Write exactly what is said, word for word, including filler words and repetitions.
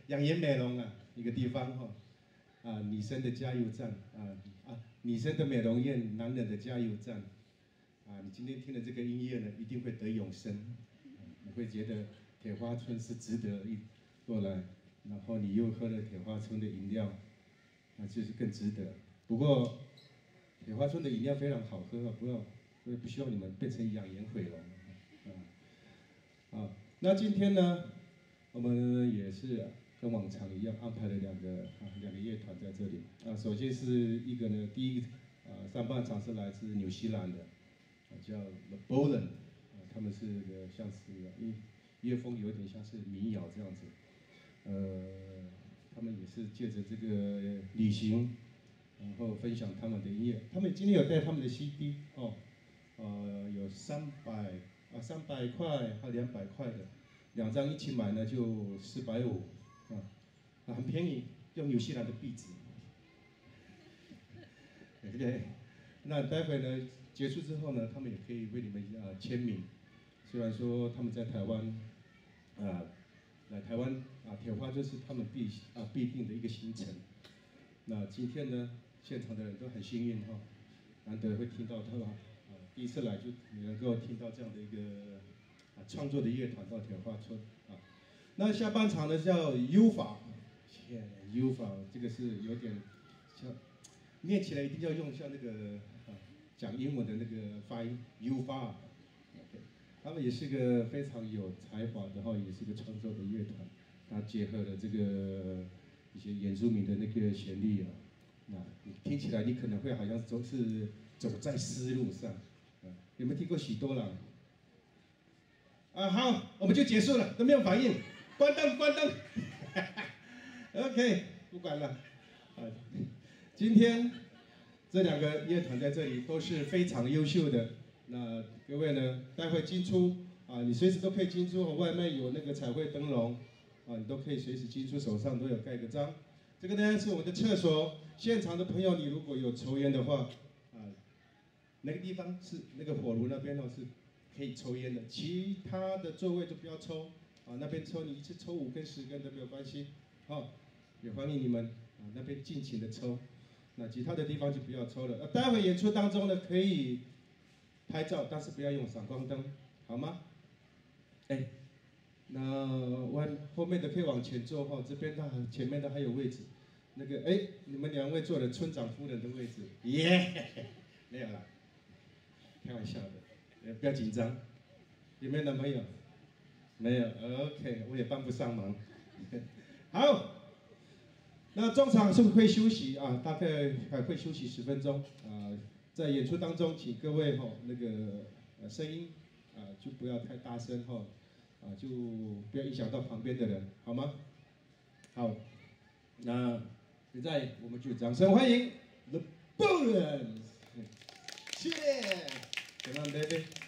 养颜美容啊一个地方哈、哦，啊女生的加油站啊啊女生的美容院，男人的加油站啊，你今天听了这个音乐呢，一定会得永生，啊、你会觉得铁花村是值得一过来，然后你又喝了铁花村的饮料，那就是更值得。不过铁花村的饮料非常好喝啊，不要，所以不希望你们变成养颜毁容啊。啊，那今天呢，我们也是跟往常一样安排了两个啊两个乐团在这里啊。首先是一个呢，第一个啊上半场是来自纽西兰的，啊叫 The Bolan， 啊他们是个像是音乐风有点像是民谣这样子，呃，他们也是借着这个旅行。然后分享他们的音乐，他们今天有带他们的 C D 哦，呃，有三百啊三百块还有两百块的，两张一起买呢就四百五，啊，啊很便宜，用纽西兰的币值，对不对？那待会呢结束之后呢，他们也可以为你们啊签名，虽然说他们在台湾，啊，来台湾啊铁花就是他们必啊必定的一个行程。那今天呢，现场的人都很幸运哈、哦，难得会听到他们啊，第一次来就能够听到这样的一个啊创作的乐团到铁花村啊。那下半场呢叫 U 法，天 U 法这个是有点像，念起来一定要用像那个啊讲英文的那个发音 U 法。OK， 他们也是个非常有才华的哈，也是个创作的乐团，它结合了这个。一些原住民的那个旋律啊，那你听起来你可能会好像都是走在丝路上，啊，有没有听过许多郎？啊，好，我们就结束了，都没有反应，关灯，关灯。OK， 不管了，啊，今天这两个乐团在这里都是非常优秀的，那各位呢，待会进出啊，你随时都可以进出，外面有那个彩绘灯笼。啊，你都可以随时进出，手上都有盖个章。这个呢是我们的厕所，现场的朋友，你如果有抽烟的话，啊，那个地方是那个火炉那边哦是可以抽烟的，其他的座位就不要抽。啊，那边抽你一次抽五根十根都没有关系。好、哦，也欢迎你们啊那边尽情的抽。那其他的地方就不要抽了。呃，待会演出当中呢可以拍照，但是不要用闪光灯，好吗？哎。那往后面的可以往前坐哈，这边的前面的还有位置。那个哎，你们两位坐了村长夫人的位置，耶、yeah! 没有啦，开玩笑的，不要紧张。有没有男朋友？没有 ，OK， 我也帮不上忙。好，那中场是不是会休息啊？大概还会休息十分钟啊。在演出当中，请各位哈那个呃声音啊就不要太大声哈。啊，就不要影响到旁边的人，好吗？好，那现在我们就掌声欢迎 The Bolan， 谢谢，怎么样 ，baby？